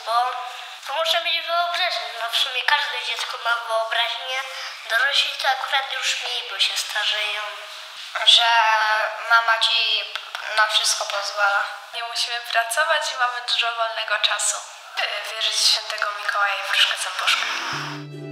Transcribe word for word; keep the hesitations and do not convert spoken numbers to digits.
bo to można mieć wyobraźnię. No w sumie każde dziecko ma wyobraźnię, dorośli to akurat już mniej, bo się starzeją. Że mama ci na wszystko pozwala. Nie musimy pracować i mamy dużo wolnego czasu. Wierzyć w świętego Mikołaja i wróżkę Zębuszkę.